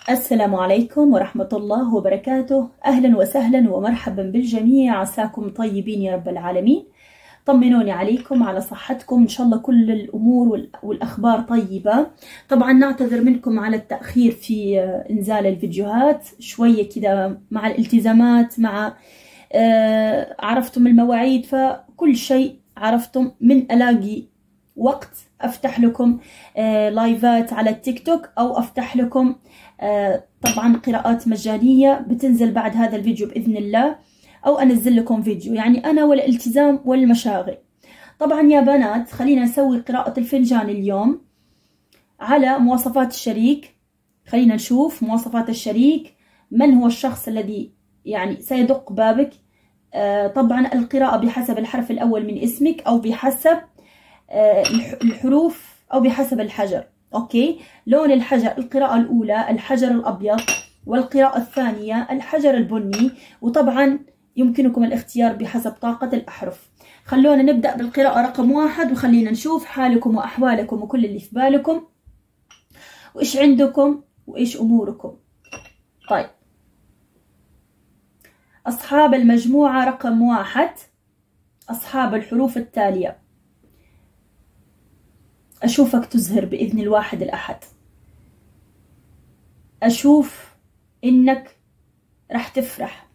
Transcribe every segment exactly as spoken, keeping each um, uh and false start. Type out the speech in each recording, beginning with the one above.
السلام عليكم ورحمة الله وبركاته. أهلا وسهلا ومرحبا بالجميع، عساكم طيبين يا رب العالمين. طمنوني عليكم، على صحتكم، إن شاء الله كل الأمور والأخبار طيبة. طبعا نعتذر منكم على التأخير في إنزال الفيديوهات، شوية كده مع الالتزامات، مع آه عرفتم المواعيد، فكل شيء عرفتم. من ألاقي وقت أفتح لكم آه لايفات على التيك توك، أو أفتح لكم آه طبعا قراءات مجانية بتنزل بعد هذا الفيديو بإذن الله، أو أنزل لكم فيديو، يعني أنا والالتزام والمشاغل. طبعا يا بنات، خلينا نسوي قراءة الفنجان اليوم على مواصفات الشريك. خلينا نشوف مواصفات الشريك، من هو الشخص الذي يعني سيدق بابك. آه طبعا القراءة بحسب الحرف الأول من اسمك، أو بحسب آه الحروف، أو بحسب الحجر. أوكي، لون الحجر، القراءة الأولى الحجر الأبيض، والقراءة الثانية الحجر البني، وطبعا يمكنكم الاختيار بحسب طاقة الأحرف. خلونا نبدأ بالقراءة رقم واحد، وخلينا نشوف حالكم وأحوالكم وكل اللي في بالكم، وإيش عندكم وإيش أموركم. طيب، أصحاب المجموعة رقم واحد، أصحاب الحروف التالية. أشوفك تزهر بإذن الواحد الأحد. أشوف إنك رح تفرح.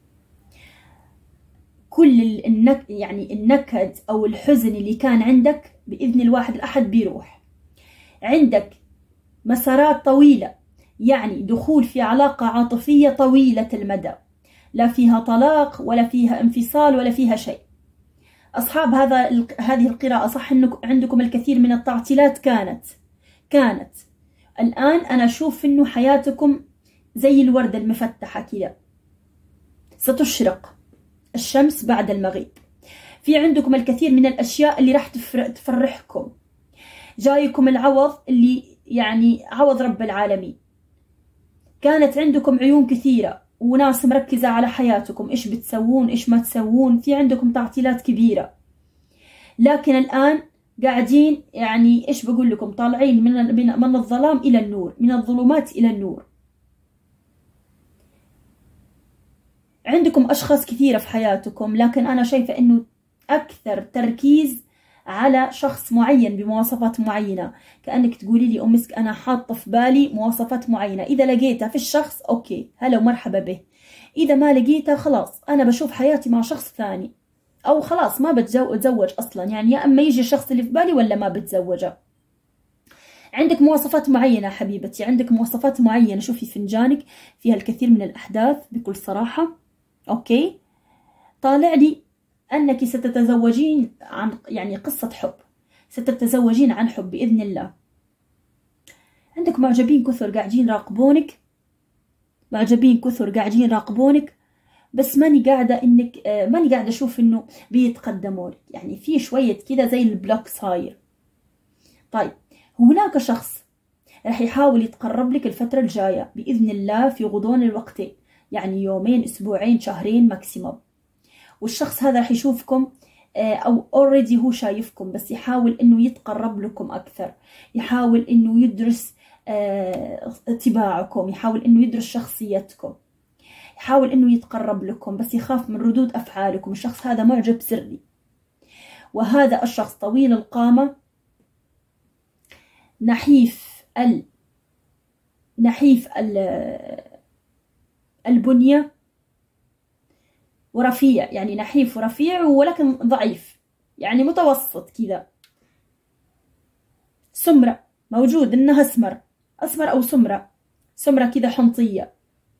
كل النك يعني النكد أو الحزن اللي كان عندك بإذن الواحد الأحد بيروح. عندك مسارات طويلة، يعني دخول في علاقة عاطفية طويلة المدى، لا فيها طلاق ولا فيها انفصال ولا فيها شيء. أصحاب هذا هذه القراءة، صح إنه عندكم الكثير من التعطيلات كانت كانت الآن أنا أشوف إنه حياتكم زي الوردة المفتحة كذا، ستشرق الشمس بعد المغيب. في عندكم الكثير من الأشياء اللي راح تفرحكم. جايكم العوض اللي يعني عوض رب العالمين. كانت عندكم عيون كثيرة وناس مركزة على حياتكم، إيش بتسوون إيش ما تسوون، في عندكم تعطيلات كبيرة. لكن الآن قاعدين يعني إيش بقول لكم، طالعين من من الظلام إلى النور، من الظلمات إلى النور. عندكم أشخاص كثيرة في حياتكم، لكن أنا شايفة إنه أكثر تركيز على شخص معين بمواصفات معينة. كأنك تقولي لي أم مسك، أنا حاطة في بالي مواصفات معينة، إذا لقيتها في الشخص أوكي هلا ومرحبا به، إذا ما لقيتها خلاص أنا بشوف حياتي مع شخص ثاني، أو خلاص ما بتزوج أصلا، يعني يا أما يجي الشخص اللي في بالي ولا ما بتزوجه. عندك مواصفات معينة حبيبتي، عندك مواصفات معينة. شوفي فنجانك فيها الكثير من الأحداث بكل صراحة. أوكي، طالع لي أنك ستتزوجين عن يعني قصة حب، ستتزوجين عن حب بإذن الله. عندك معجبين كثر قاعدين راقبونك، معجبين كثر قاعدين راقبونك، بس ماني قاعدة إنك ماني قاعدة أشوف إنه بيتقدمون، يعني في شوية كذا زي البلوك صاير. طيب، هناك شخص راح يحاول يتقرب لك الفترة الجاية بإذن الله في غضون الوقتين، يعني يومين أسبوعين شهرين ماكسيموم. والشخص هذا راح يشوفكم أو already هو شايفكم، بس يحاول إنه يتقرب لكم أكثر، يحاول إنه يدرس طباعكم، يحاول إنه يدرس شخصيتكم، يحاول إنه يتقرب لكم، بس يخاف من ردود أفعالكم. الشخص هذا معجب سري، وهذا الشخص طويل القامة، نحيف ال نحيف ال البنية، ورفيع، يعني نحيف ورفيع ولكن ضعيف، يعني متوسط كذا. سمرة موجود إنها أسمر، أسمر أو سمرة، سمرة كذا حنطية،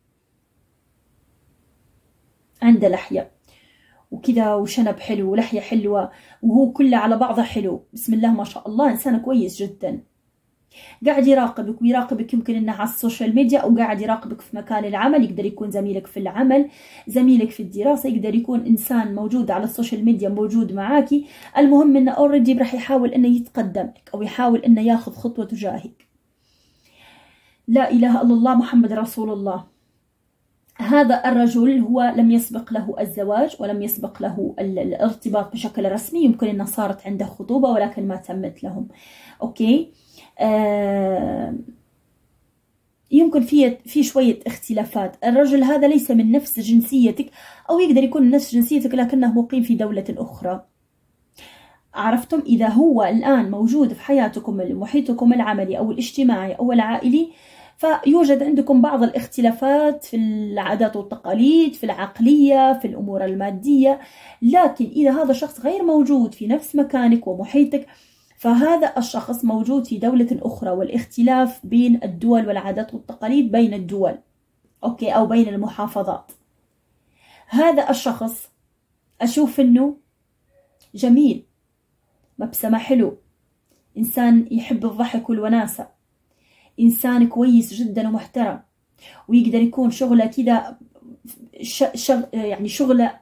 عنده لحية وكذا وشنب حلو ولحية حلوة، وهو كله على بعضه حلو، بسم الله ما شاء الله، إنسان كويس جدا. قاعد يراقبك ويراقبك، يمكن انه على السوشيال ميديا، او قاعد يراقبك في مكان العمل. يقدر يكون زميلك في العمل، زميلك في الدراسة، يقدر يكون انسان موجود على السوشيال ميديا موجود معاكي. المهم انه اوريدي راح يحاول انه يتقدم لك، او يحاول انه ياخذ خطوة تجاهك. لا اله الا الله محمد رسول الله. هذا الرجل هو لم يسبق له الزواج، ولم يسبق له الارتباط بشكل رسمي. يمكن انه صارت عنده خطوبة ولكن ما تمت لهم. اوكي، آه يمكن في في شوية اختلافات. الرجل هذا ليس من نفس جنسيتك، أو يقدر يكون من نفس جنسيتك لكنه مقيم في دولة أخرى. عرفتم؟ إذا هو الآن موجود في حياتكم، محيطكم العملي أو الاجتماعي أو العائلي، فيوجد عندكم بعض الاختلافات في العادات والتقاليد، في العقلية، في الأمور المادية. لكن إذا هذا الشخص غير موجود في نفس مكانك ومحيطك، فهذا الشخص موجود في دولة أخرى، والاختلاف بين الدول والعادات والتقاليد بين الدول، أوكي، أو بين المحافظات. هذا الشخص أشوف إنه جميل، مبسمة حلو، إنسان يحب الضحك والوناسة، إنسان كويس جدا ومحترم، ويقدر يكون شغله كده شغ... يعني شغله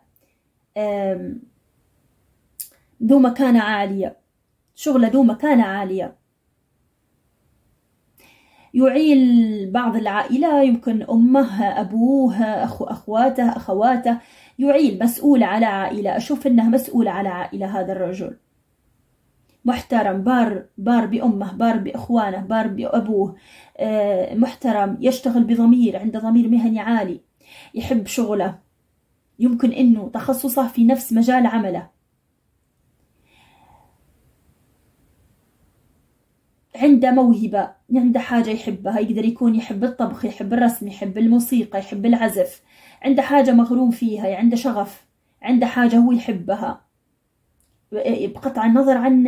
ذو مكانة عالية، شغله ذو مكانة عالية. يعيل بعض العائلة، يمكن أمه، أبوه، أخو أخواته، أخواته، يعيل، مسؤول على عائلة. أشوف أنه مسؤول على عائلة. هذا الرجل محترم، بار بار بأمه، بار بإخوانه، بار بأبوه، محترم، يشتغل بضمير، عنده ضمير مهني عالي، يحب شغله، يمكن أنه تخصصه في نفس مجال عمله، عنده موهبة، عنده حاجة يحبها، يقدر يكون يحب الطبخ، يحب الرسم، يحب الموسيقى، يحب العزف، عنده حاجة مغروم فيها، عنده شغف، عنده حاجة هو يحبها، بقطع النظر عن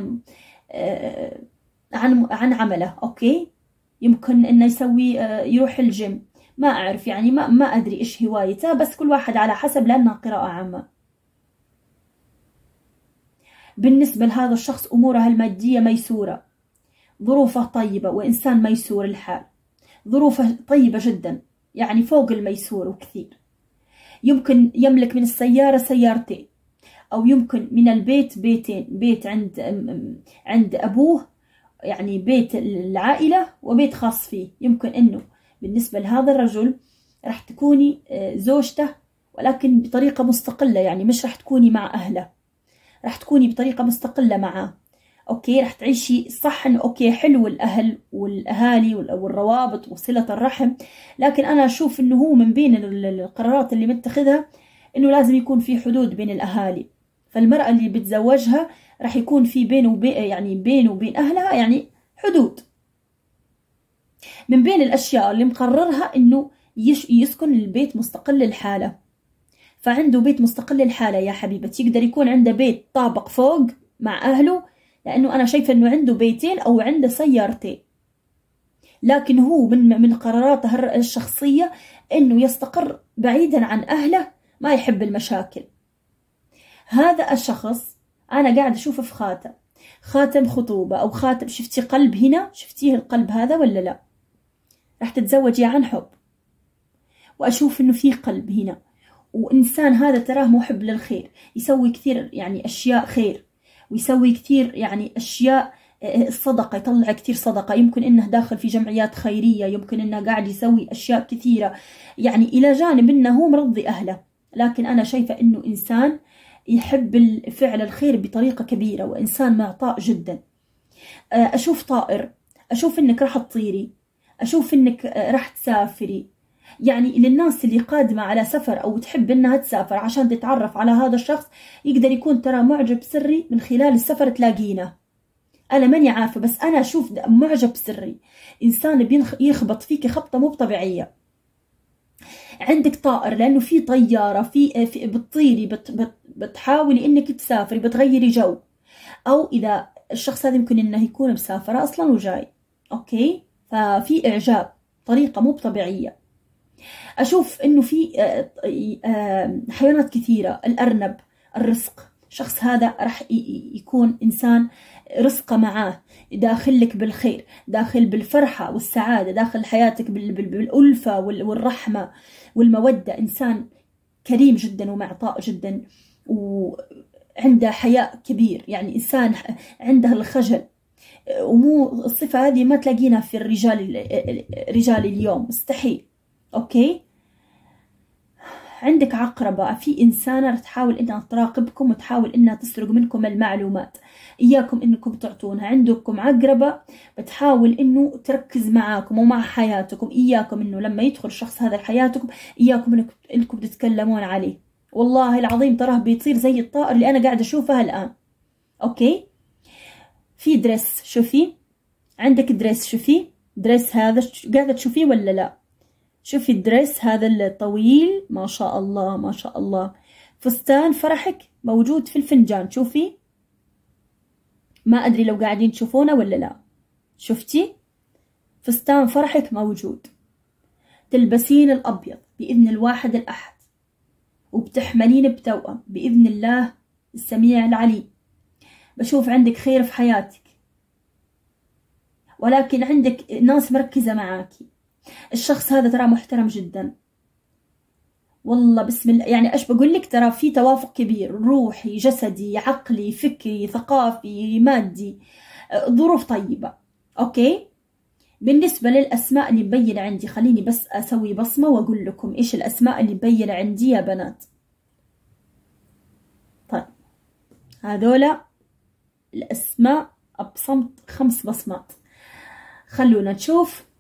عن عن عمله. اوكي، يمكن انه يسوي يروح الجيم، ما اعرف يعني، ما ما ادري ايش هوايته، بس كل واحد على حسب، لانها قراءة عامة. بالنسبة لهذا الشخص اموره المادية ميسورة، ظروفه طيبة، وانسان ميسور الحال، ظروفه طيبة جدا، يعني فوق الميسور وكثير. يمكن يملك من السيارة سيارتين، أو يمكن من البيت بيتين، بيت عند عند أبوه، يعني بيت العائلة وبيت خاص فيه. يمكن أنه بالنسبة لهذا الرجل راح تكوني زوجته، ولكن بطريقة مستقلة، يعني مش راح تكوني مع أهله، راح تكوني بطريقة مستقلة معه. أوكي، راح تعيشي صح، إنه أوكي حلو الأهل والأهالي والروابط وصلة الرحم، لكن أنا أشوف إنه هو من بين القرارات اللي متخذها إنه لازم يكون في حدود بين الأهالي. فالمرأة اللي بتزوجها راح يكون في بينه وبين، يعني بينه وبين أهلها يعني حدود. من بين الأشياء اللي مقررها إنه يسكن البيت مستقل الحالة، فعنده بيت مستقل الحالة يا حبيبتي. يقدر يكون عنده بيت طابق فوق مع أهله، لأنه أنا شايفة إنه عنده بيتين أو عنده سيارتين، لكن هو من من قراراته الشخصية إنه يستقر بعيدا عن أهله، ما يحب المشاكل. هذا الشخص أنا قاعد أشوفه في خاتم، خاتم خطوبة أو خاتم، شفتي قلب هنا؟ شفتيه القلب هذا ولا لا؟ راح تتزوجي عن حب، وأشوف إنه في قلب هنا، وإنسان هذا تراه محب للخير، يسوي كثير يعني أشياء خير، ويسوي كثير يعني أشياء الصدقة، يطلع كثير صدقة. يمكن إنه داخل في جمعيات خيرية، يمكن إنه قاعد يسوي أشياء كثيرة، يعني إلى جانب إنه هو مرضي أهله. لكن أنا شايفة إنه إنسان يحب فعل الخير بطريقة كبيرة، وإنسان معطاء جدا. أشوف طائر، أشوف إنك راح تطيري، أشوف إنك راح تسافري. يعني للناس اللي قادمة على سفر أو تحب إنها تسافر عشان تتعرف على هذا الشخص، يقدر يكون ترى معجب سري من خلال السفر تلاقينه. أنا ماني عارفة، بس أنا أشوف معجب سري، إنسان يخبط فيك خبطة مو طبيعية. عندك طائر، لأنه في طيارة، في, في بتطيري، بت بت بتحاولي إنك تسافري، بتغيري جو، أو إذا الشخص هذا يمكن إنه يكون مسافرة أصلا وجاي. أوكي، ففي إعجاب طريقة مو طبيعية. أشوف إنه في حيوانات كثيرة، الأرنب، الرزق. الشخص هذا راح يكون إنسان رزقه معاه، داخل لك بالخير، داخل بالفرحة والسعادة، داخل حياتك بالألفة والرحمة والمودة. إنسان كريم جدا ومعطاء جدا، وعنده حياء كبير، يعني إنسان عنده الخجل، ومو الصفة هذه ما تلاقينا في الرجال رجال اليوم، مستحيل. أوكي، عندك عقربة، في إنسانة رح تحاول إنها تراقبكم وتحاول إنها تسرق منكم المعلومات، إياكم إنكم تعطونها. عندكم عقربة بتحاول إنه تركز معاكم ومع حياتكم، إياكم إنه لما يدخل الشخص هذا حياتكم إياكم إنكم, إنكم تتكلمون عليه. والله العظيم تراه بيطير زي الطائر اللي أنا قاعدة أشوفها الآن. أوكي، في دريس، شوفي عندك دريس، شوفي دريس هذا قاعدة تشوفيه ولا لا؟ شوفي الدريس هذا الطويل، ما شاء الله ما شاء الله. فستان فرحك موجود في الفنجان، شوفي، ما أدري لو قاعدين تشوفونه ولا لا. شفتي فستان فرحك موجود، تلبسين الأبيض بإذن الواحد الأحد، وبتحملين بتوأم بإذن الله السميع العليم. بشوف عندك خير في حياتك، ولكن عندك ناس مركزة معاكي. الشخص هذا ترى محترم جدا، والله بسم الله، يعني ايش بقول لك، ترى في توافق كبير، روحي جسدي عقلي فكري ثقافي مادي، ظروف طيبة. اوكي، بالنسبة للاسماء اللي مبينة عندي، خليني بس اسوي بصمة واقول لكم ايش الاسماء اللي مبينة عندي يا بنات. طيب هذولا الاسماء ابصمت خمس بصمات. خلونا نشوف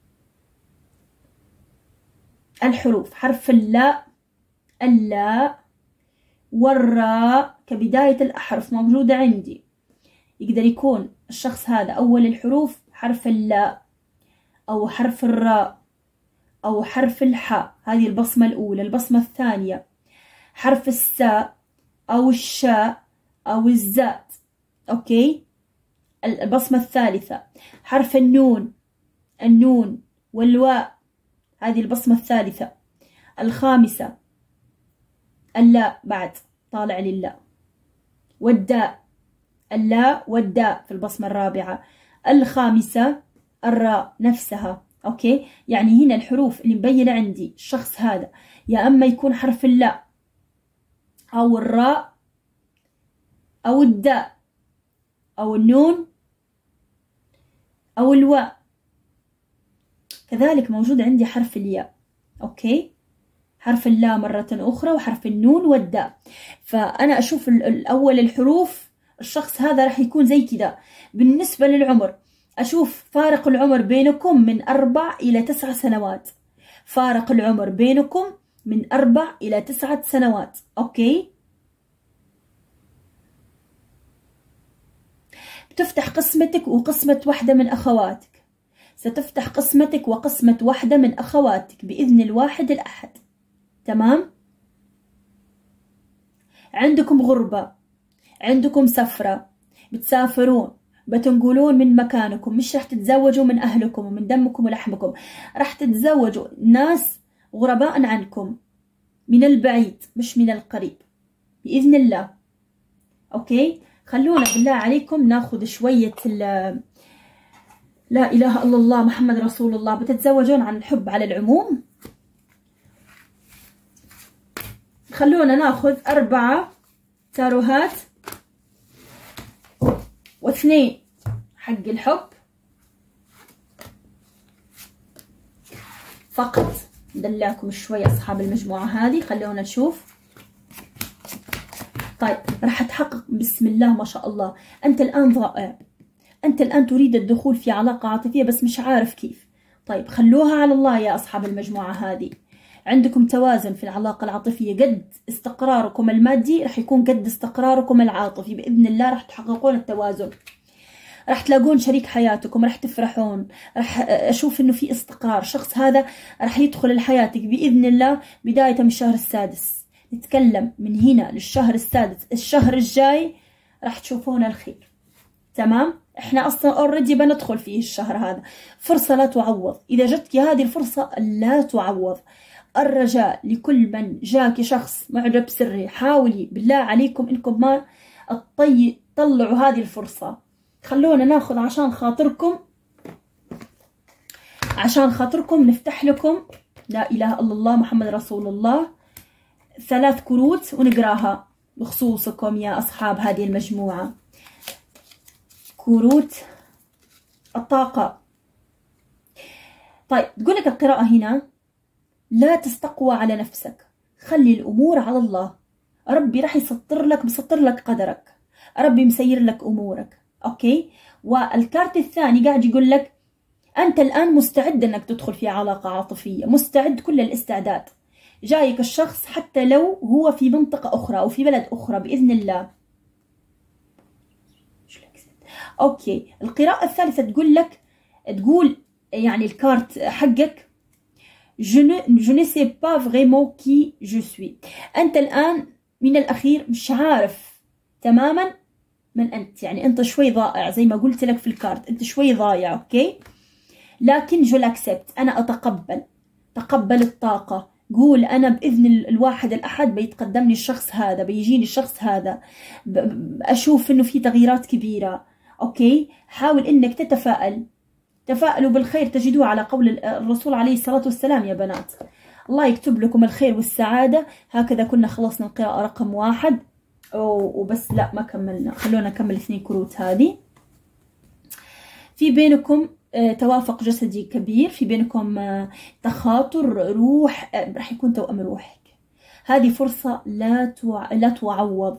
الحروف. حرف اللاء، اللاء والراء كبداية الأحرف موجودة عندي. يقدر يكون الشخص هذا أول الحروف حرف اللاء أو حرف الراء أو حرف الحاء، هذه البصمة الأولى. البصمة الثانية حرف الساء أو الشاء أو الزاء. أوكي، البصمة الثالثة حرف النون، النون والواء، هذه البصمة الثالثة. الخامسة اللاء، بعد طالع لللاء، والداء، اللاء والداء في البصمة الرابعة. الخامسة الراء نفسها. أوكي، يعني هنا الحروف اللي مبينة عندي الشخص هذا يا أما يكون حرف اللاء أو الراء أو الداء أو النون أو الواء. كذلك موجود عندي حرف الياء. أوكي، حرف اللاء مرة أخرى وحرف النون والداء. فأنا أشوف الأول الحروف الشخص هذا راح يكون زي كذا. بالنسبة للعمر، أشوف فارق العمر بينكم من أربع إلى تسع سنوات. فارق العمر بينكم من أربع إلى تسعة سنوات. أوكي، بتفتح قسمتك وقسمة واحدة من أخواتك، ستفتح قسمتك وقسمة واحدة من أخواتك بإذن الواحد الأحد. تمام؟ عندكم غربة، عندكم سفرة، بتسافرون، بتنقلون من مكانكم، مش رح تتزوجوا من أهلكم ومن دمكم ولحمكم، رح تتزوجوا ناس غرباء عنكم من البعيد مش من القريب بإذن الله. أوكي، خلونا بالله عليكم ناخذ شوية لا إله إلا الله محمد رسول الله. بتتزوجون عن الحب على العموم. خلونا ناخذ أربعة تاروهات واثنين حق الحب فقط. ندلعكم شوي أصحاب المجموعة هذه. خلونا نشوف. طيب راح تحقق بسم الله ما شاء الله. أنت الآن ضائع، أنت الآن تريد الدخول في علاقة عاطفية بس مش عارف كيف. طيب خلوها على الله يا أصحاب المجموعة هذه. عندكم توازن في العلاقة العاطفية، قد استقراركم المادي رح يكون قد استقراركم العاطفي بإذن الله. رح تحققون التوازن، رح تلاقون شريك حياتكم، رح تفرحون، رح أشوف إنه في استقرار. الشخص هذا رح يدخل لحياتك بإذن الله بداية من الشهر السادس. نتكلم من هنا للشهر السادس، الشهر الجاي رح تشوفون الخير. تمام؟ احنا اصلا اوريدي بندخل فيه الشهر هذا. فرصة لا تعوض، اذا جتك هذه الفرصة لا تعوض. الرجاء لكل من جاك شخص معجب سري، حاولي بالله عليكم انكم ما تطي طلعوا هذه الفرصة. خلونا ناخذ عشان خاطركم، عشان خاطركم نفتح لكم لا اله الا الله محمد رسول الله ثلاث كروت ونقراها بخصوصكم يا اصحاب هذه المجموعة. كروت الطاقة. طيب تقول لك القراءة هنا: لا تستقوى على نفسك، خلي الأمور على الله، ربي راح يسطر لك، بيسطر لك قدرك، ربي مسير لك أمورك. أوكي. والكارت الثاني قاعد يقول لك أنت الآن مستعد أنك تدخل في علاقة عاطفية، مستعد كل الاستعداد. جايك الشخص حتى لو هو في منطقة أخرى أو في بلد أخرى بإذن الله. أوكي. القراءة الثالثة تقول لك، تقول يعني الكارت حقك Je ne, je ne sais pas vraiment qui je suis. أنت الآن من الأخير مش عارف تماما من أنت، يعني أنت شوي ضائع زي ما قلت لك في الكارت، أنت شوي ضايع. أوكي. لكن جو لاكسبت، أنا أتقبل، تقبل الطاقة. قول أنا بإذن الواحد الأحد بيتقدمني الشخص هذا، بيجيني الشخص هذا، أشوف إنه في تغييرات كبيرة. أوكي. حاول إنك تتفائل، تفائلوا بالخير تجدوه على قول الرسول عليه الصلاة والسلام يا بنات. الله يكتب لكم الخير والسعادة. هكذا كنا خلصنا القراءة رقم واحد. وبس لا ما كملنا، خلونا نكمل اثنين كروت هذه. في بينكم توافق جسدي كبير، في بينكم تخاطر روح، راح يكون توأم روحك. هذه فرصة لا توع... لا تعوض،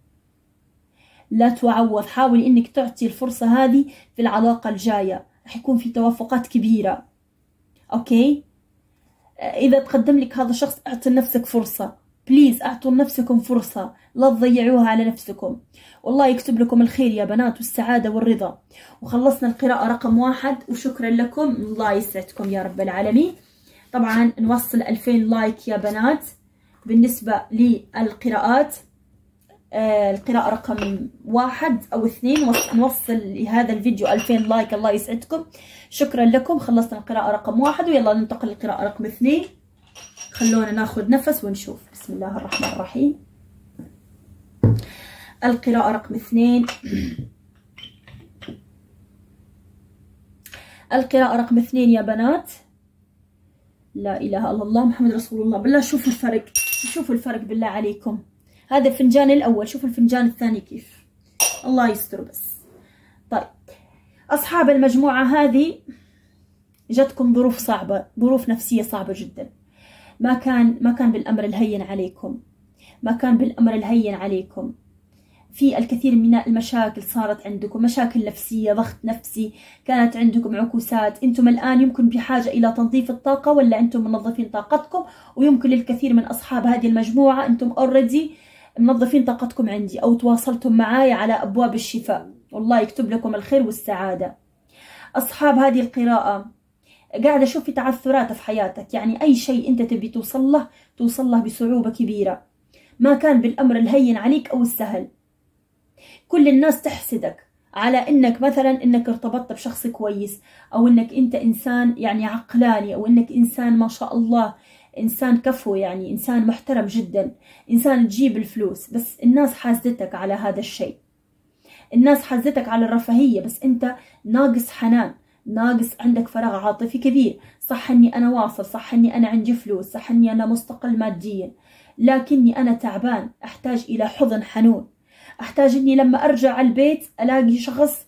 لا تعوض. حاولي انك تعطي الفرصة هذه في العلاقة الجاية، راح يكون في توافقات كبيرة. اوكي. اذا تقدم لك هذا الشخص اعطي لنفسك فرصة، بليز اعطوا لنفسكم فرصة، لا تضيعوها على نفسكم. والله يكتب لكم الخير يا بنات والسعادة والرضا. وخلصنا القراءة رقم واحد، وشكرا لكم، الله يسعدكم يا رب العالمين. طبعا نوصل ألفين لايك يا بنات بالنسبة للقراءات. آه القراءة رقم واحد أو اثنين، نوصل لهذا الفيديو ألفين لايك، الله يسعدكم. شكرا لكم. خلصنا القراءة رقم واحد، ويلا ننتقل للقراءة رقم اثنين. خلونا ناخذ نفس ونشوف. بسم الله الرحمن الرحيم. القراءة رقم اثنين. القراءة رقم اثنين يا بنات. لا إله إلا الله محمد رسول الله. بالله شوفوا الفرق، شوفوا الفرق بالله عليكم. هذا الفنجان الأول، شوفوا الفنجان الثاني كيف. الله يستر بس. طيب أصحاب المجموعة هذه جتكم ظروف صعبة، ظروف نفسية صعبة جدا. ما كان ما كان بالأمر الهين عليكم، ما كان بالأمر الهين عليكم. في الكثير من المشاكل صارت عندكم، مشاكل نفسية، ضغط نفسي، كانت عندكم عكوسات. انتم الآن يمكن بحاجة إلى تنظيف الطاقة، ولا انتم منظفين طاقتكم. ويمكن للكثير من أصحاب هذه المجموعة انتم اوريدي منظفين طاقتكم عندي، أو تواصلتم معي على أبواب الشفاء. والله يكتب لكم الخير والسعادة. أصحاب هذه القراءة قاعدة أشوف في تعثرات في حياتك، يعني أي شيء أنت تبي توصل له توصل له بصعوبة كبيرة. ما كان بالأمر الهين عليك أو السهل. كل الناس تحسدك على إنك مثلا إنك ارتبطت بشخص كويس، أو إنك أنت إنسان يعني عقلاني، أو إنك إنسان ما شاء الله إنسان كفو، يعني إنسان محترم جدا، إنسان تجيب الفلوس. بس الناس حاسدتك على هذا الشيء، الناس حاسدتك على الرفاهية، بس أنت ناقص حنان، ناقص عندك فراغ عاطفي كبير. صح اني انا واصل، صح اني انا عندي فلوس، صح اني انا مستقل ماديا، لكني انا تعبان، احتاج الى حضن حنون، احتاج اني لما ارجع على البيت الاقي شخص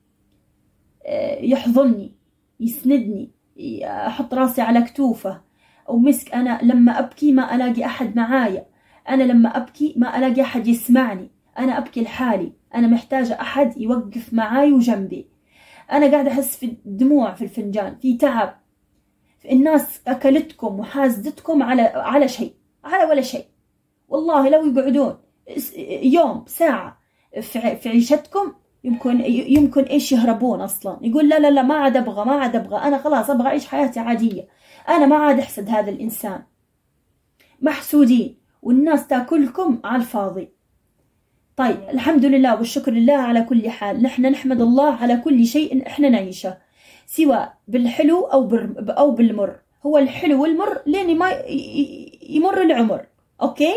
يحضني، يسندني، احط راسي على كتوفه. او مسك انا لما ابكي ما الاقي احد معايا، انا لما ابكي ما الاقي احد يسمعني، انا ابكي لحالي، انا محتاجه احد يوقف معاي وجنبي. أنا قاعدة أحس في دموع في الفنجان، في تعب. الناس أكلتكم وحاسدتكم على على شيء، على ولا شيء. والله لو يقعدون يوم ساعة في عيشتكم يمكن يمكن إيش يهربون أصلا، يقول لا لا لا ما عاد أبغى، ما عاد أبغى، أنا خلاص أبغى أعيش حياتي عادية، أنا ما عاد أحسد هذا الإنسان. محسودين والناس تاكلكم على الفاضي. طيب الحمد لله والشكر لله على كل حال. نحن نحمد الله على كل شيء احنا نعيشه، سواء بالحلو او او بالمر. هو الحلو والمر لين ما يمر العمر. اوكي.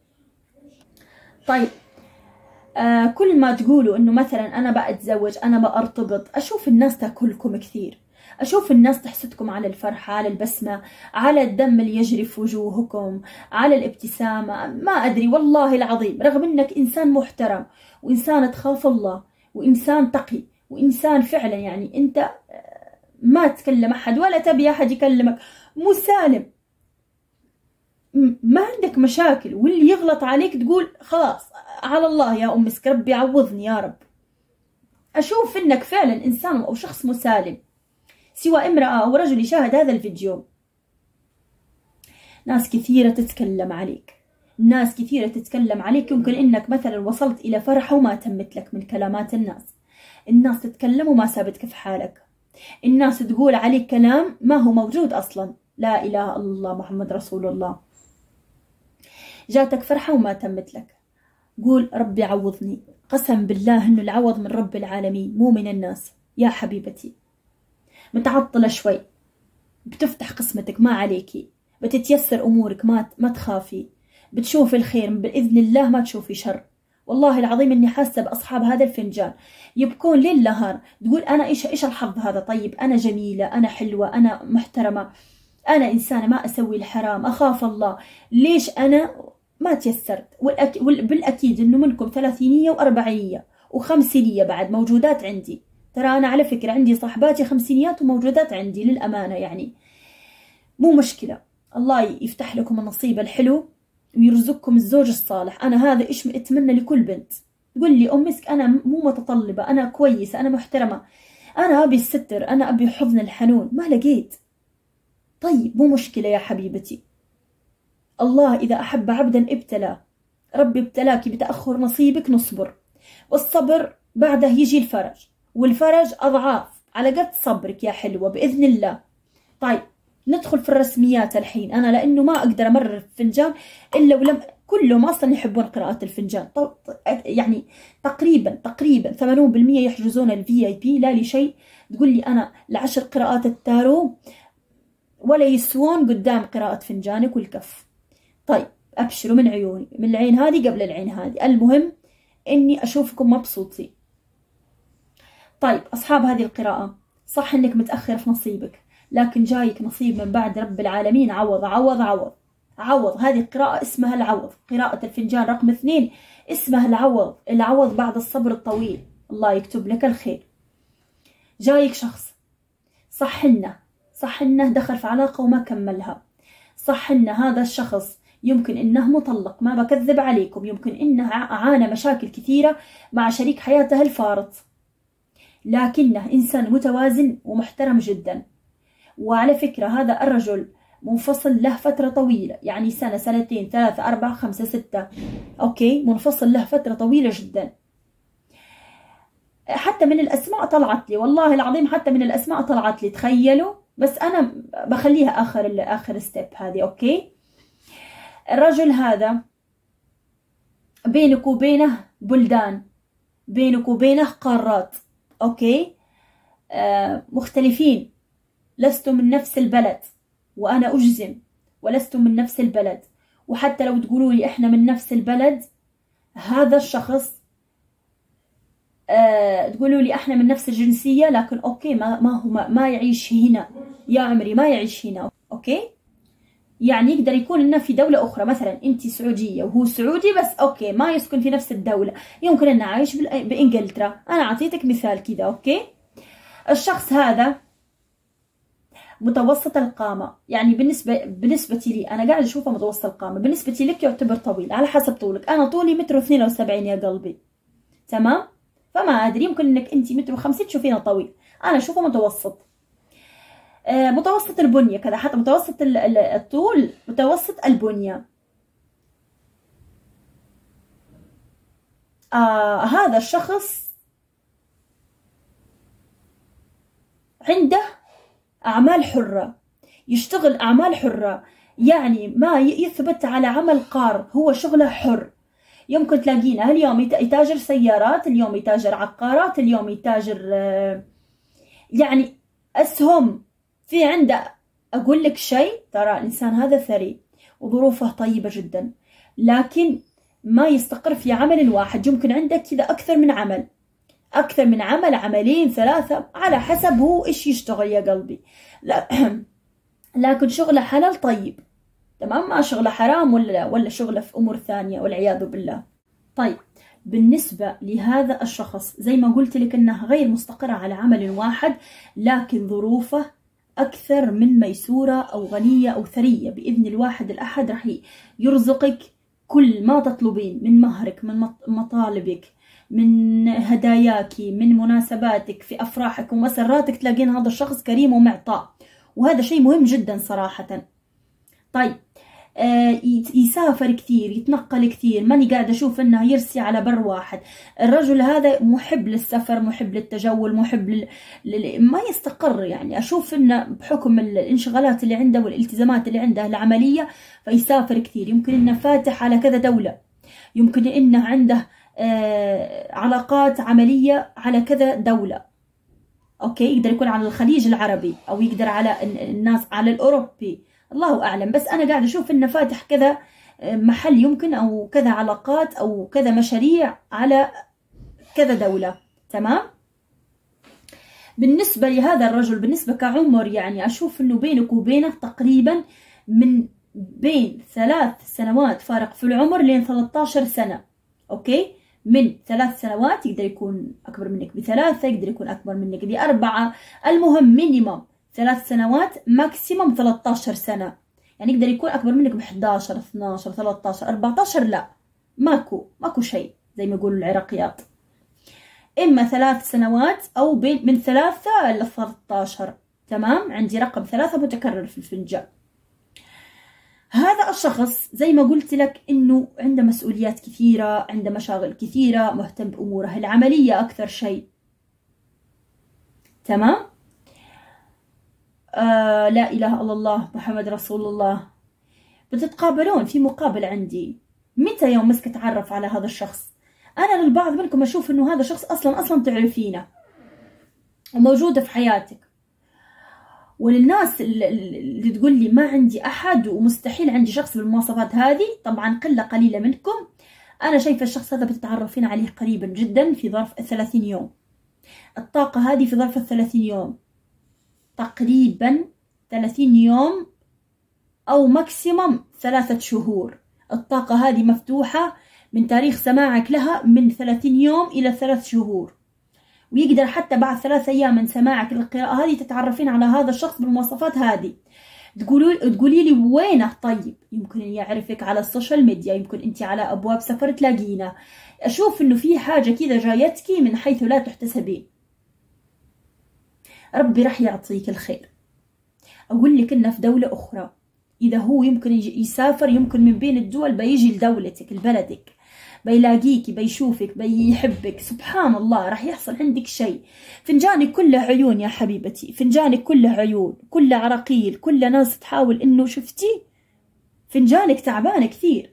طيب آه كل ما تقولوا انه مثلا انا بأتزوج، انا بأرتبط، اشوف الناس تاكلكم كثير، أشوف الناس تحسدكم على الفرحة، على البسمة، على الدم اللي يجري في وجوهكم، على الابتسامة. ما أدري والله العظيم، رغم أنك إنسان محترم وإنسان تخاف الله وإنسان تقي وإنسان فعلا يعني أنت ما تكلم أحد ولا تبي أحد يكلمك، مسالم. ما عندك مشاكل، واللي يغلط عليك تقول خلاص على الله يا أمسك، ربي عوضني يا رب. أشوف إنك فعلا إنسان أو شخص مسالم، سواء امرأة أو رجل يشاهد هذا الفيديو. ناس كثيرة تتكلم عليك، ناس كثيرة تتكلم عليك. يمكن إنك مثلا وصلت إلى فرحة وما تمت لك من كلامات الناس. الناس تتكلم وما سابتك في حالك. الناس تقول عليك كلام ما هو موجود أصلا. لا إله إلا الله محمد رسول الله. جاتك فرحة وما تمت لك، قول ربي عوضني. قسم بالله إنه العوض من رب العالمين مو من الناس. يا حبيبتي متعطلة شوي، بتفتح قسمتك ما عليكي، بتتيسر أمورك ما ما تخافي، بتشوفي الخير بإذن الله، ما تشوفي شر. والله العظيم إني حاسة بأصحاب هذا الفنجان يبكون ليل نهار، تقول أنا إيش إيش الحظ هذا؟ طيب أنا جميلة، أنا حلوة، أنا محترمة، أنا إنسانة ما أسوي الحرام، أخاف الله، ليش أنا ما تيسرت؟ والأك... بالأكيد إنه منكم ثلاثينية وأربعينية وخمسينية بعد موجودات عندي. ترى أنا على فكرة عندي صاحباتي خمسينيات وموجودات عندي للأمانة، يعني مو مشكلة. الله يفتح لكم النصيب الحلو ويرزقكم الزوج الصالح. أنا هذا إيش أتمنى لكل بنت تقول لي أمسك أنا مو متطلبة، أنا كويسة، أنا محترمة، أنا أبي الستر، أنا أبي حضن الحنون، ما لقيت. طيب مو مشكلة يا حبيبتي، الله إذا أحب عبدا ابتلاه. ربي ابتلاك بتأخر نصيبك، نصبر، والصبر بعده يجي الفرج، والفرج أضعاف على قد صبرك يا حلوة بإذن الله. طيب ندخل في الرسميات الحين. أنا لأنه ما أقدر أمرر الفنجان إلا ولم كلهم أصلا يحبون قراءة الفنجان، يعني تقريبا تقريبا ثمانين بالمئة يحجزون الفي اي بي لا لشيء. تقول لي أنا لعشر قراءات التارو ولا يسوون قدام قراءة فنجانك والكف. طيب أبشروا من عيوني، من العين هذه قبل العين هذه، المهم إني أشوفكم مبسوطين. طيب أصحاب هذه القراءة، صح إنك متأخر في نصيبك، لكن جايك نصيب من بعد رب العالمين. عوض عوض عوض عوض. هذه القراءة اسمها العوض، قراءة الفنجان رقم اثنين اسمها العوض. العوض بعد الصبر الطويل، الله يكتب لك الخير. جايك شخص صح إنه صح إنه دخل في علاقة وما كملها، صح إن هذا الشخص يمكن إنه مطلق، ما بكذب عليكم، يمكن إنه عانى مشاكل كثيرة مع شريك حياته الفارط، لكنه إنسان متوازن ومحترم جدا. وعلى فكرة هذا الرجل منفصل له فترة طويلة، يعني سنة، سنتين، ثلاثة، أربعة، خمسة، ستة، أوكي، منفصل له فترة طويلة جدا. حتى من الأسماء طلعت لي، والله العظيم حتى من الأسماء طلعت لي، تخيلوا. بس أنا بخليها آخر آخر ستيب هذه، أوكي. الرجل هذا بينك وبينه بلدان، بينك وبينه قارات، أوكي، آه مختلفين، لستم من نفس البلد، وأنا أجزم ولستم من نفس البلد. وحتى لو تقولوا لي إحنا من نفس البلد، هذا الشخص آه تقولوا لي إحنا من نفس الجنسية، لكن أوكي ما ما هو ما, ما يعيش هنا يا عمري، ما يعيش هنا، أوكي. يعني يقدر يكون إنه في دولة أخرى، مثلا أنت سعودية وهو سعودي، بس أوكي ما يسكن في نفس الدولة، يمكن إنه عايش بإنجلترا. أنا أعطيتك مثال كذا، أوكي. الشخص هذا متوسط القامة، يعني بالنسبة بالنسبة لي أنا قاعد أشوفه متوسط القامة، بالنسبة لك يعتبر طويل على حسب طولك. أنا طولي متر واثنين وسبعين يا قلبي، تمام؟ فما أدري، يمكن إنك أنت متر وخمسين تشوفينه طويل، أنا أشوفه متوسط. آه متوسط البنية كذا، حتى متوسط الطول، متوسط البنية. آه هذا الشخص عنده أعمال حرة، يشتغل أعمال حرة، يعني ما يثبت على عمل قار، هو شغله حر. يمكن تلاقينه اليوم يتاجر سيارات، اليوم يتاجر عقارات، اليوم يتاجر يعني أسهم، في عنده. أقول لك شيء، ترى الإنسان هذا ثري وظروفه طيبة جدا، لكن ما يستقر في عمل واحد. يمكن عندك كذا أكثر من عمل، أكثر من عمل، عملين، ثلاثة، على حسب هو إيش يشتغل يا قلبي. لا لكن شغله حلال طيب، تمام، ما شغله حرام ولا ولا شغله في أمور ثانية والعياذ بالله. طيب بالنسبة لهذا الشخص، زي ما قلت لك إنه غير مستقر على عمل واحد، لكن ظروفه أكثر من ميسورة أو غنية أو ثرية بإذن الواحد الأحد. راح يرزقك كل ما تطلبين من مهرك، من مطالبك، من هداياك، من مناسباتك، في أفراحك ومسراتك، تلاقين هذا الشخص كريم ومعطاء، وهذا شيء مهم جدا صراحة. طيب آه يسافر كثير، يتنقل كثير، ماني قاعدة أشوف أنه يرسي على بر واحد. الرجل هذا محب للسفر، محب للتجول، محب لل... لل... ما يستقر. يعني أشوف أنه بحكم الانشغالات اللي عنده والالتزامات اللي عنده العملية فيسافر كثير. يمكن أنه فاتح على كذا دولة، يمكن أنه عنده آه علاقات عملية على كذا دولة. أوكي، يقدر يكون على الخليج العربي أو يقدر على الناس على الأوروبي، الله أعلم. بس أنا قاعدة أشوف إنه فاتح كذا محل يمكن، أو كذا علاقات أو كذا مشاريع على كذا دولة. تمام. بالنسبة لهذا الرجل، بالنسبة كعمر، يعني أشوف إنه بينك وبينه تقريبا من بين ثلاث سنوات فارق في العمر لين ثلاثة عشر سنة. أوكي، من ثلاث سنوات يقدر يكون أكبر منك بثلاثة، يقدر يكون أكبر منك بأربعة، المهم مينيمم ثلاث سنوات، ماكسيموم ثلاثة عشر سنة. يعني يقدر يكون أكبر منك ب إحدى عشر، اثني عشر، ثلاثة عشر، أربعة عشر، لا ماكو ماكو شيء زي ما يقولوا العراقيات. إما ثلاث سنوات أو بين من ثلاثة إلى ثلاثة عشر. تمام، عندي رقم ثلاثة متكرر في الفنجان. هذا الشخص زي ما قلت لك إنه عنده مسؤوليات كثيرة، عنده مشاغل كثيرة، مهتم بأموره العملية أكثر شيء. تمام. آه لا إله إلا الله محمد رسول الله. بتتقابلون في مقابل عندي. متى يوم مسك تعرف على هذا الشخص؟ أنا للبعض منكم أشوف إنه هذا الشخص أصلا أصلا تعرفينه وموجودة في حياتك. وللناس اللي تقول لي ما عندي أحد ومستحيل عندي شخص بالمواصفات هذه، طبعا قلة قليلة منكم. أنا شايفة الشخص هذا بتتعرفين عليه قريبا جدا في ظرف الثلاثين يوم. الطاقة هذه في ظرف الثلاثين يوم تقريبا، ثلاثين يوم أو ماكسيموم ثلاثة شهور. الطاقة هذه مفتوحة من تاريخ سماعك لها من ثلاثين يوم إلى ثلاث شهور، ويقدر حتى بعد ثلاثة أيام من سماعك للقراءة هذه تتعرفين على هذا الشخص بالمواصفات هذه. تقولوا تقولي لي وينه؟ طيب يمكن يعرفك على السوشيال ميديا، يمكن أنت على أبواب سفر تلاقينا. أشوف إنه في حاجة كذا جايتكي من حيث لا تحتسبين. ربي راح يعطيك الخير. أقول لك إنه في دولة أخرى، إذا هو يمكن يسافر، يمكن من بين الدول بيجي لدولتك لبلدك، بيلاقيك، بيشوفك، بيحبك. سبحان الله، راح يحصل عندك شيء. فنجانك كله عيون يا حبيبتي، فنجانك كله عيون، كله عراقيل، كله ناس تحاول إنه شفتي فنجانك تعبانة كثير،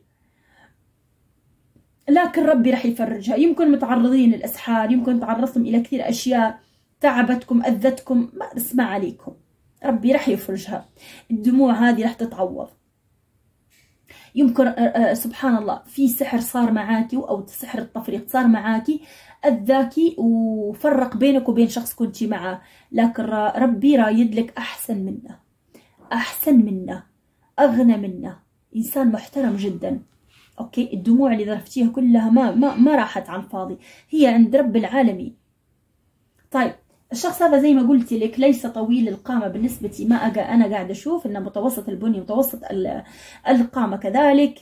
لكن ربي راح يفرجها. يمكن متعرضين للأسحار، يمكن تعرضتم إلى كثير أشياء تعبتكم أذتكم، ما اسمع عليكم، ربي راح يفرجها. الدموع هذه راح تتعوض. يمكن سبحان الله في سحر صار معاكي، أو سحر التفريق صار معاكي، أذاكي وفرق بينك وبين شخص كنتي معه، لكن ربي رايد لك أحسن منه، أحسن منه، أغنى منه، إنسان محترم جدا. أوكي، الدموع اللي ذرفتيها كلها ما ما ما راحت على الفاضي، هي عند رب العالمين. طيب الشخص هذا زي ما قلت لك ليس طويل القامة بالنسبة ما أجا أنا قاعدة أشوف إنه متوسط البني، متوسط القامة كذلك،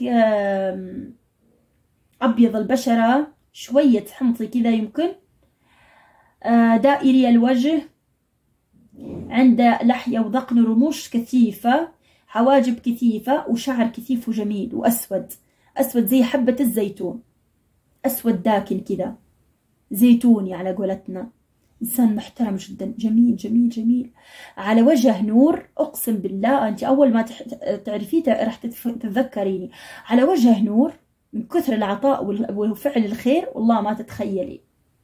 أبيض البشرة، شوية حمصي كذا يمكن، دائري الوجه، عنده لحية وذقن رموش كثيفة، حواجب كثيفة، وشعر كثيف وجميل، وأسود، أسود زي حبة الزيتون، أسود داكن كذا زيتوني على قولتنا. إنسان محترم جدا، جميل جميل جميل، على وجه نور. أقسم بالله أنت أول ما تعرفيه راح تتذكريني، على وجه نور من كثر العطاء وفعل الخير، والله ما تتخيلي.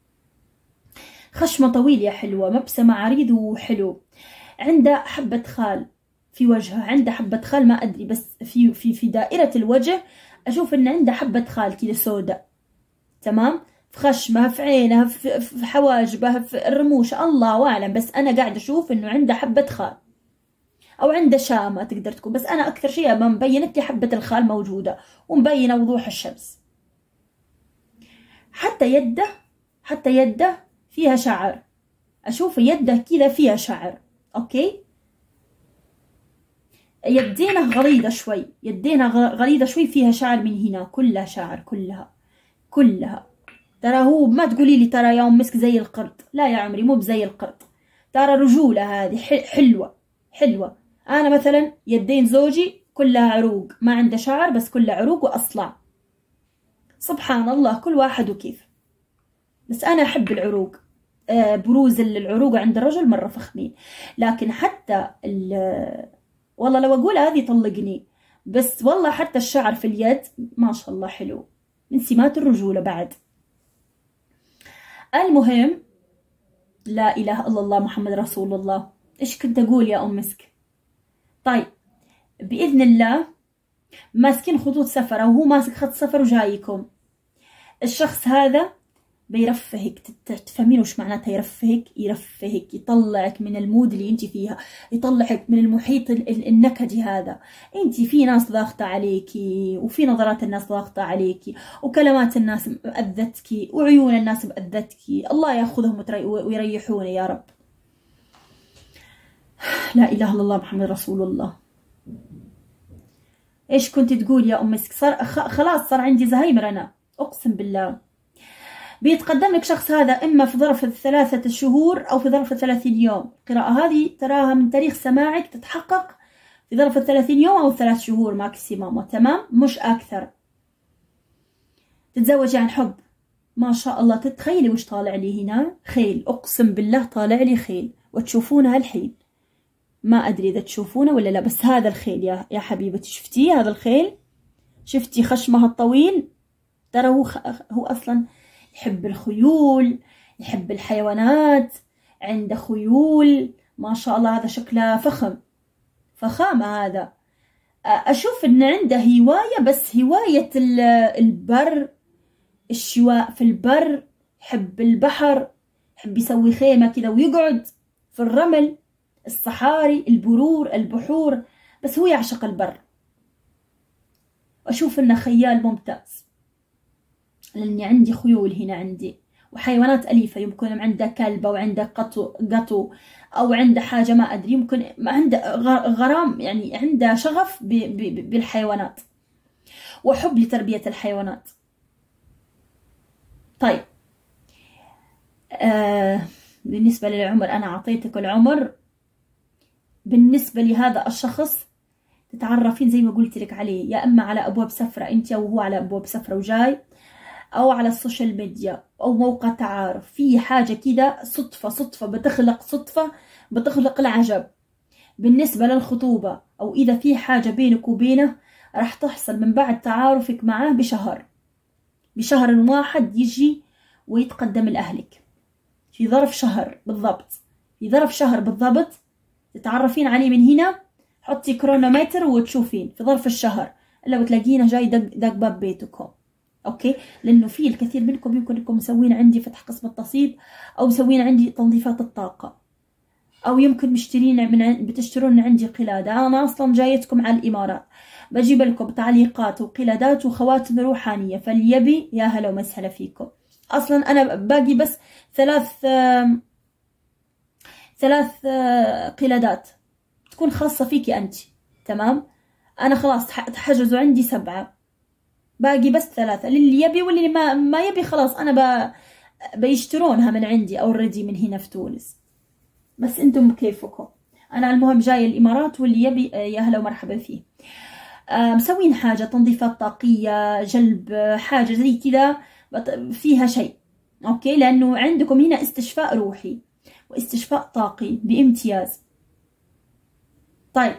خشمة طويل يا حلوة، مبسمة عريض وحلو، عنده حبة خال في وجهه، عنده حبة خال ما أدري، بس في في في دائرة الوجه أشوف إن عنده حبة خال كذا سوداء. تمام، في خشمها، في عينها، في حواجبها، في الرموش، الله أعلم، بس أنا قاعدة أشوف إنه عنده حبة خال أو عنده شامة تقدر تكون، بس أنا أكثر شيء ما مبينت لي حبة الخال موجودة ومبينة وضوح الشمس. حتى يده، حتى يده فيها شعر، أشوف يده كذا فيها شعر. أوكي، يدينه غليظة شوي، يدينه غليظة شوي، فيها شعر من هنا، كلها شعر، كلها كلها. ترى هو ما تقولي لي ترى يا ام مسك زي القرد، لا يا عمري مو بزي القرد، ترى رجولة هذه حلوة حلوة. انا مثلا يدين زوجي كلها عروق، ما عنده شعر بس كلها عروق واصلع، سبحان الله كل واحد وكيف. بس انا احب العروق، آه بروز العروق عند الرجل مرة فخمين. لكن حتى والله لو اقول هذه طلقني، بس والله حتى الشعر في اليد ما شاء الله حلو، من سمات الرجولة بعد. المهم، لا اله الا الله محمد رسول الله. ايش كنت اقول يا ام مسك؟ طيب باذن الله ماسكين خطوط سفر، او هو ماسك خط سفر وجايكم. الشخص هذا بيرفهك، تفهمين وش معناتها يرفهك؟ يرفهك، يطلعك من المود اللي انت فيها، يطلعك من المحيط النكدي هذا. انت في ناس ضاغطة عليكي، وفي نظرات الناس ضاغطة عليكي، وكلمات الناس مأذتكي، وعيون الناس مأذتكي. الله ياخذهم ويريحون يا رب. لا اله الا الله محمد رسول الله. ايش كنت تقول يا ام مسك؟ صار خلاص صار عندي زهايمر انا، اقسم بالله. بيتقدم لك شخص هذا إما في ظرف الثلاثة شهور أو في ظرف الثلاثين يوم. القراءة هذه تراها من تاريخ سماعك تتحقق في ظرف الثلاثين يوم أو الثلاث شهور ماكسيموم، تمام، مش أكثر. تتزوجي عن حب، ما شاء الله. تتخيلي وش طالع لي هنا؟ خيل، أقسم بالله طالع لي خيل، وتشوفونها الحين. ما أدري إذا تشوفونه ولا لا، بس هذا الخيل يا يا حبيبتي، شفتيه هذا الخيل؟ شفتي خشمها الطويل؟ ترى هو خ... هو أصلاً يحب الخيول، يحب الحيوانات، عنده خيول ما شاء الله. هذا شكله فخم، فخامة هذا. أشوف إن عنده هواية، بس هواية البر، الشواء في البر، يحب البحر، يحب يسوي خيمة كذا ويقعد في الرمل، الصحاري، البرور، البحور، بس هو يعشق البر. أشوف إنه خيال ممتاز، لأني عندي خيول هنا عندي، وحيوانات أليفة. يمكن عنده كلب أو عنده قطو, قطو أو عنده حاجة ما أدري، يمكن عنده غرام، يعني عنده شغف بالحيوانات وحب لتربية الحيوانات. طيب آه بالنسبة للعمر، أنا أعطيتك العمر. بالنسبة لهذا الشخص تتعرفين زي ما قلت لك عليه، يا إما على أبواب سفرة أنت أو هو على أبواب سفرة وجاي، أو على السوشيال ميديا أو موقع تعارف. في حاجة كده صدفة صدفة بتخلق صدفة بتخلق العجب. بالنسبة للخطوبة، أو إذا في حاجة بينك وبينه، راح تحصل من بعد تعارفك معاه بشهر، بشهر واحد يجي ويتقدم لأهلك في ظرف شهر بالضبط. في ظرف شهر بالضبط تتعرفين عليه من هنا، حطي كرونومتر وتشوفين في ظرف الشهر إلا وتلاقينه جاي دق دق باب بيتكم. اوكي، لانه في الكثير منكم يمكن انكم مسوين عندي فتح قسم التصيد، او مسوين عندي تنظيفات الطاقه، او يمكن مشترين من بتشترون عندي قلاده. انا اصلا جايتكم على الامارات، بجيب لكم تعليقات وقلادات وخواتم روحانيه، فاليبي يا هلا ومسهلا فيكم. اصلا انا باقي بس ثلاث آه ثلاث آه قلادات تكون خاصه فيكي انت، تمام. انا خلاص تحجزوا عندي سبعه، باقي بس ثلاثة. للي يبي واللي ما ما يبي خلاص أنا ب... بيشترونها من عندي أوريدي من هنا في تونس. بس أنتم كيفكم، أنا المهم جاي الإمارات، واللي يبي يا هلا ومرحبا فيه. آه مسوين حاجة تنظيفات طاقية، جلب حاجة زي كذا فيها شيء، أوكي، لأنه عندكم هنا استشفاء روحي واستشفاء طاقي بامتياز. طيب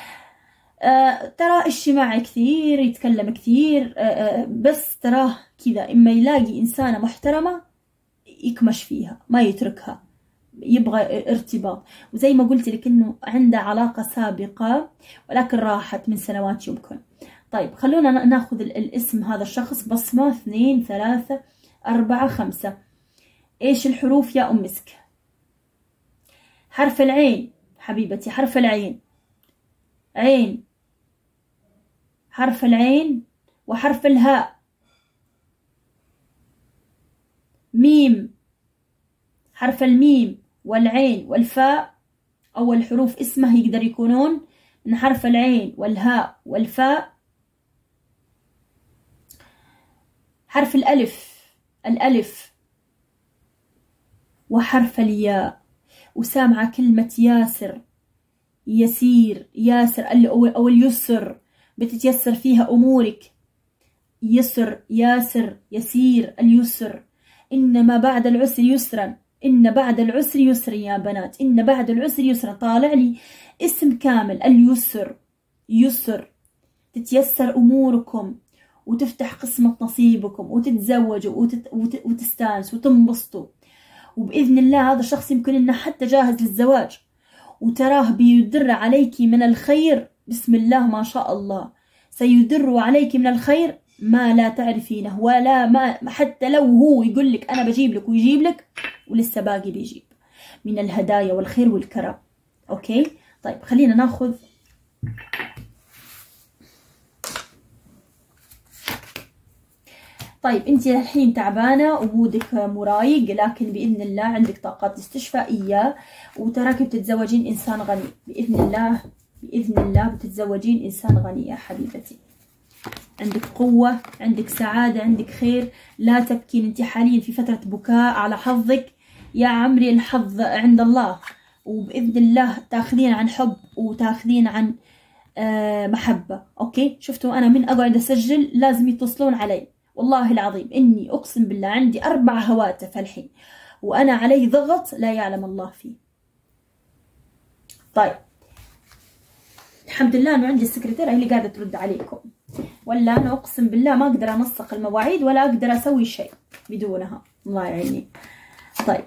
آه تراه اجتماعي كثير، يتكلم كثير، آه آه بس تراه كذا إما يلاقي إنسانة محترمة يكمش فيها ما يتركها، يبغى ارتباط. وزي ما قلت لك إنه عنده علاقة سابقة ولكن راحت من سنوات يمكن. طيب خلونا ناخذ الاسم هذا الشخص. بصمة، اثنين، ثلاثة، أربعة، خمسة. إيش الحروف يا أم مسك؟ حرف العين حبيبتي، حرف العين، عين، حرف العين، وحرف الهاء، ميم، حرف الميم والعين والفاء. أول حروف اسمه يقدر يكونون إن حرف العين والهاء والفاء، حرف الألف الألف وحرف الياء، وسامعة كلمة ياسر، يسير، ياسر أو اليسر، بتتيسر فيها أمورك، يسر، ياسر، يسير، اليسر. إنما بعد العسر يسرا، إن بعد العسر يسرا يا بنات، إن بعد العسر يسرا. طالع لي اسم كامل اليسر، يسر، تتيسر أموركم وتفتح قسمة نصيبكم وتتزوجوا وتت... وت... وتستانسوا وتنبسطوا. وبإذن الله هذا الشخص يمكن إنه حتى جاهز للزواج، وتراه بيدر عليك من الخير، بسم الله ما شاء الله، سيدر عليك من الخير ما لا تعرفينه، ولا ما حتى لو هو يقول لك أنا بجيب لك ويجيب لك، ولسه باقي بيجيب من الهدايا والخير والكرم. أوكي طيب خلينا ناخذ طيب انت الحين تعبانه ومودك مرايق، لكن باذن الله عندك طاقات استشفائيه، وتراكي بتتزوجين انسان غني باذن الله، باذن الله بتتزوجين انسان غني يا حبيبتي. عندك قوه، عندك سعاده، عندك خير، لا تبكين. انت حاليا في فتره بكاء على حظك يا عمري، الحظ عند الله، وباذن الله تاخذين عن حب وتاخذين عن آه محبه. اوكي شفتوا انا من اقعد اسجل لازم يتصلون علي، والله العظيم إني أقسم بالله عندي أربع هواتف الحين وأنا علي ضغط لا يعلم الله فيه. طيب الحمد لله إنه عندي السكرتيرة هي اللي قاعدة ترد عليكم، ولا أنا أقسم بالله ما أقدر أنسق المواعيد ولا أقدر أسوي شيء بدونها، الله يعيني. طيب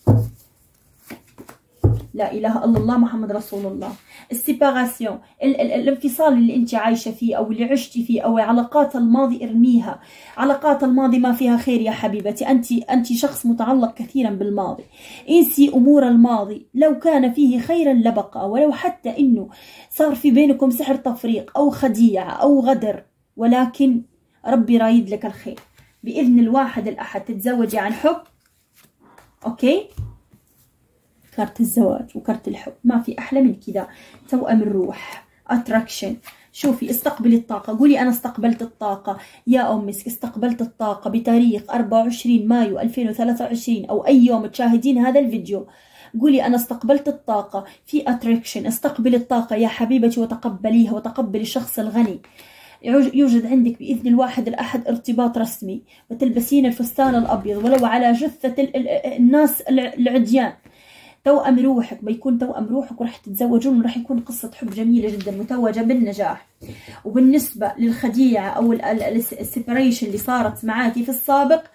لا إله إلا الله محمد رسول الله. السيباراسيون، الانفصال اللي انت عايشه فيه او اللي عشتي فيه، او علاقات الماضي ارميها، علاقات الماضي ما فيها خير يا حبيبتي، انت انت شخص متعلق كثيرا بالماضي. انسي امور الماضي، لو كان فيه خيرا لبقى، ولو حتى انه صار في بينكم سحر تفريق او خديعه او غدر، ولكن ربي رايد لك الخير باذن الواحد الاحد، تتزوجي عن حب. اوكي كارت الزواج وكارت الحب، ما في أحلى من كذا. توأم الروح، أتراكشن. شوفي استقبلي الطاقة، قولي أنا استقبلت الطاقة يا أم مسك، استقبلت الطاقة بتاريخ أربعة وعشرين مايو ألفين وثلاثة وعشرين أو أي يوم تشاهدين هذا الفيديو، قولي أنا استقبلت الطاقة في أتراكشن. استقبلي الطاقة يا حبيبتي وتقبليها، وتقبلي الشخص الغني. يوجد عندك بإذن الواحد الأحد ارتباط رسمي، وتلبسين الفستان الأبيض ولو على جثة الناس العديان. توأم روحك، بيكون توأم روحك وراح تتزوجون، وراح يكون قصة حب جميلة جدا متوجة بالنجاح. وبالنسبة للخديعة أو السيبريشن اللي صارت معاكي في السابق،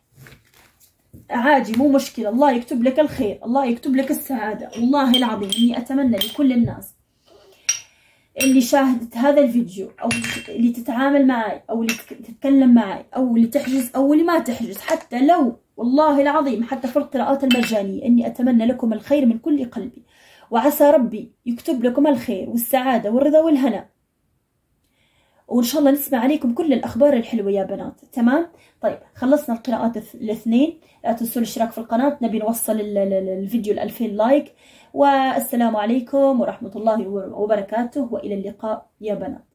عادي مو مشكلة، الله يكتب لك الخير، الله يكتب لك السعادة. والله العظيم إني أتمنى لكل الناس اللي شاهدت هذا الفيديو أو اللي تتعامل معي أو اللي تتكلم معي أو اللي تحجز أو اللي ما تحجز، حتى لو والله العظيم حتى في القراءات المجانية، إني أتمنى لكم الخير من كل قلبي، وعسى ربي يكتب لكم الخير والسعادة والرضا والهنا، وإن شاء الله نسمع عليكم كل الأخبار الحلوة يا بنات. تمام؟ طيب خلصنا القراءات الاثنين، لا تنسوا الاشتراك في القناة، نبي نوصل الفيديو لألفين لايك. والسلام عليكم ورحمة الله وبركاته، وإلى اللقاء يا بنات.